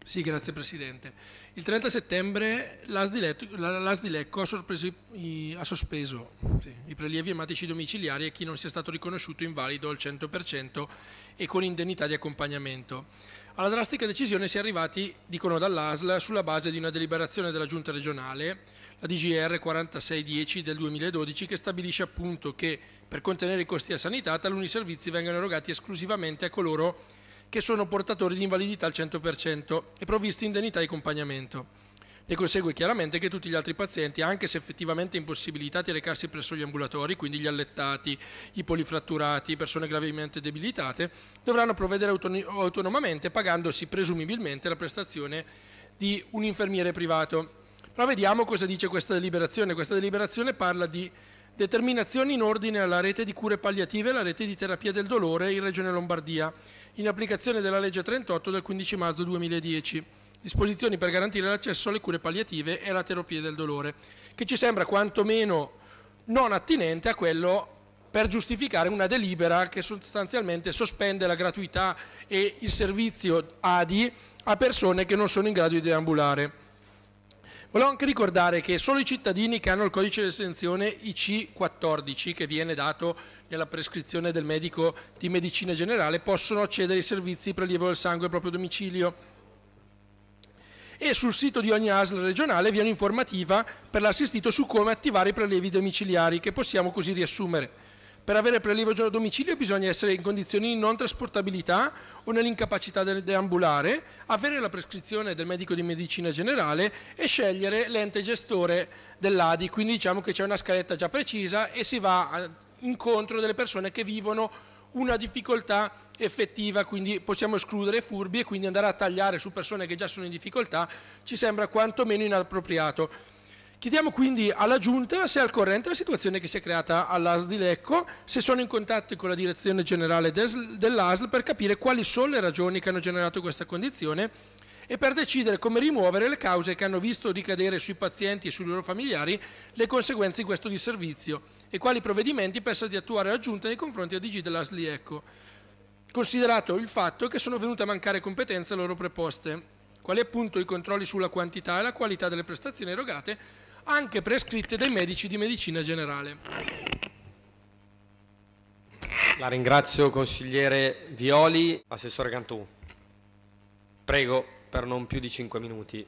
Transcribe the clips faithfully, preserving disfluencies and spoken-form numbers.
Sì, grazie Presidente. Il trenta settembre l'A S D Lecco, l'A S D Lecco ha, sorpreso i- ha sospeso sì, i prelievi ematici domiciliari a chi non sia stato riconosciuto invalido al cento per cento e con indennità di accompagnamento. Alla drastica decisione si è arrivati, dicono dall'A S L, sulla base di una deliberazione della Giunta regionale, la D G R quarantasei dieci del duemiladodici, che stabilisce appunto che per contenere i costi a sanità taluni servizi vengano erogati esclusivamente a coloro che sono portatori di invalidità al cento per cento e provvisti indennità di accompagnamento. Ne consegue chiaramente che tutti gli altri pazienti, anche se effettivamente impossibilitati a recarsi presso gli ambulatori, quindi gli allettati, i polifratturati, persone gravemente debilitate, dovranno provvedere autonomamente pagandosi presumibilmente la prestazione di un infermiere privato. Però vediamo cosa dice questa deliberazione. Questa deliberazione parla di determinazioni in ordine alla rete di cure palliative e alla rete di terapia del dolore in Regione Lombardia, in applicazione della legge trentotto del quindici marzo duemiladieci, disposizioni per garantire l'accesso alle cure palliative e alla terapia del dolore, che ci sembra quantomeno non attinente a quello per giustificare una delibera che sostanzialmente sospende la gratuità e il servizio A D I a persone che non sono in grado di deambulare. Volevo anche ricordare che solo i cittadini che hanno il codice di esenzione I C quattordici, che viene dato nella prescrizione del medico di medicina generale, possono accedere ai servizi di prelievo del sangue al proprio domicilio. E sul sito di ogni A S L regionale vi è un'informativa per l'assistito su come attivare i prelievi domiciliari, che possiamo così riassumere. Per avere prelievo a domicilio bisogna essere in condizioni di non trasportabilità o nell'incapacità di deambulare, avere la prescrizione del medico di medicina generale e scegliere l'ente gestore dell'A D I. Quindi diciamo che c'è una scaletta già precisa e si va incontro delle persone che vivono una difficoltà effettiva, quindi possiamo escludere furbi e quindi andare a tagliare su persone che già sono in difficoltà ci sembra quantomeno inappropriato. Chiediamo quindi alla Giunta se è al corrente la situazione che si è creata all'A S D Lecco, se sono in contatto con la direzione generale dell'A S L per capire quali sono le ragioni che hanno generato questa condizione e per decidere come rimuovere le cause che hanno visto ricadere sui pazienti e sui loro familiari le conseguenze di questo disservizio e quali provvedimenti pensa di attuare la Giunta nei confronti del D G dell'A S L Lecco, considerato il fatto che sono venute a mancare competenze alle loro proposte, quali appunto i controlli sulla quantità e la qualità delle prestazioni erogate anche prescritte dai medici di medicina generale. La ringrazio consigliere Violi. Assessore Cantù. Prego, per non più di cinque minuti.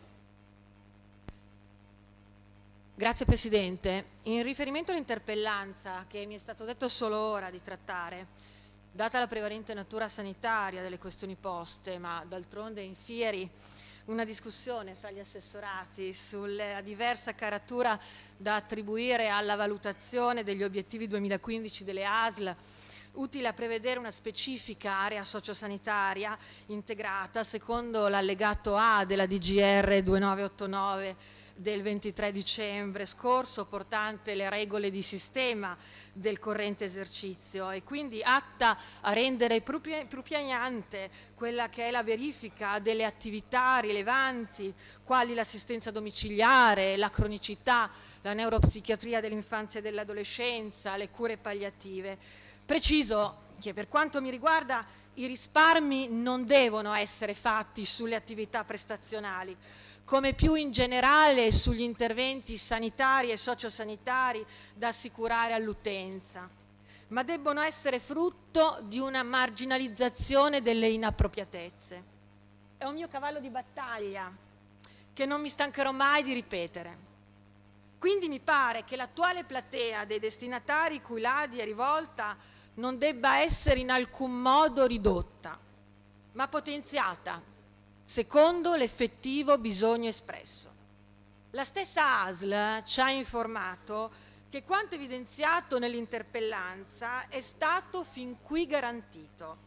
Grazie Presidente. In riferimento all'interpellanza che mi è stato detto solo ora di trattare, data la prevalente natura sanitaria delle questioni poste, ma d'altronde in fieri una discussione fra gli assessorati sulla diversa caratura da attribuire alla valutazione degli obiettivi duemilaquindici delle A S L, utile a prevedere una specifica area sociosanitaria integrata secondo l'allegato A della D G R duemilanovecentottantanove del ventitré dicembre scorso, portante le regole di sistema del corrente esercizio e quindi atta a rendere propriamente quella che è la verifica delle attività rilevanti quali l'assistenza domiciliare, la cronicità, la neuropsichiatria dell'infanzia e dell'adolescenza, le cure palliative. Preciso che per quanto mi riguarda i risparmi non devono essere fatti sulle attività prestazionali, come più in generale sugli interventi sanitari e sociosanitari da assicurare all'utenza, ma debbono essere frutto di una marginalizzazione delle inappropriatezze. È un mio cavallo di battaglia che non mi stancherò mai di ripetere. Quindi mi pare che l'attuale platea dei destinatari cui l'A D I è rivolta non debba essere in alcun modo ridotta, ma potenziata secondo l'effettivo bisogno espresso. La stessa A S L ci ha informato che quanto evidenziato nell'interpellanza è stato fin qui garantito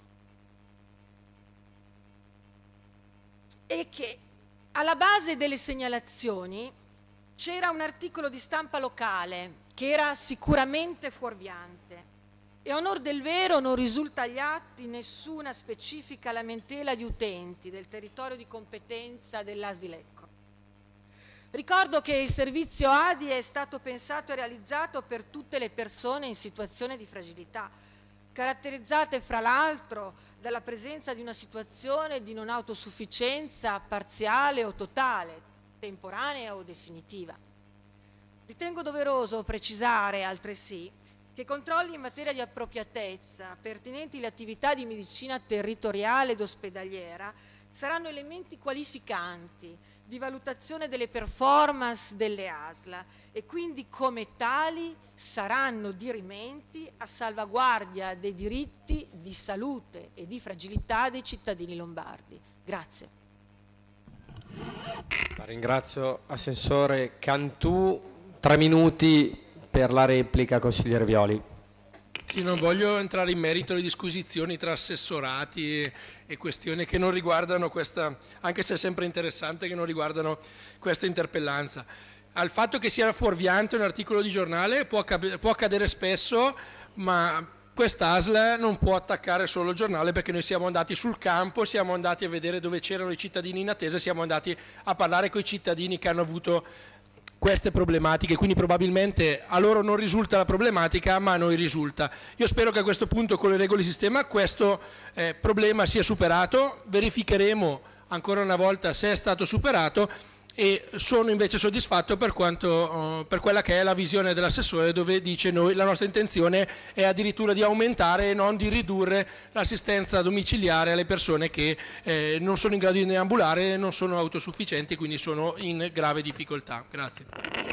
e che alla base delle segnalazioni c'era un articolo di stampa locale che era sicuramente fuorviante e a onor del vero non risulta agli atti nessuna specifica lamentela di utenti del territorio di competenza dell'A S D Lecco. Ricordo che il servizio A D I è stato pensato e realizzato per tutte le persone in situazione di fragilità, caratterizzate fra l'altro dalla presenza di una situazione di non autosufficienza parziale o totale, temporanea o definitiva. Ritengo doveroso precisare altresì che controlli in materia di appropriatezza pertinenti alle attività di medicina territoriale ed ospedaliera saranno elementi qualificanti di valutazione delle performance delle A S L A e quindi come tali saranno dirimenti a salvaguardia dei diritti di salute e di fragilità dei cittadini lombardi. Grazie. La ringrazio, Assessore Cantù. Tre minuti per la replica, consigliere Violi. Io non voglio entrare in merito alle disquisizioni tra assessorati e, e questioni che non riguardano questa, anche se è sempre interessante, che non riguardano questa interpellanza. Al fatto che sia fuorviante un articolo di giornale può, può accadere spesso, ma questa A S L A non può attaccare solo il giornale, perché noi siamo andati sul campo, siamo andati a vedere dove c'erano i cittadini in attesa, siamo andati a parlare con i cittadini che hanno avuto queste problematiche, quindi probabilmente a loro non risulta la problematica, ma a noi risulta. Io spero che a questo punto, con le regole di sistema, questo eh, problema sia superato. Verificheremo ancora una volta se è stato superato, e sono invece soddisfatto per, quanto, per quella che è la visione dell'assessore, dove dice noi la nostra intenzione è addirittura di aumentare e non di ridurre l'assistenza domiciliare alle persone che eh, non sono in grado di deambulare, non sono autosufficienti, quindi sono in grave difficoltà. Grazie.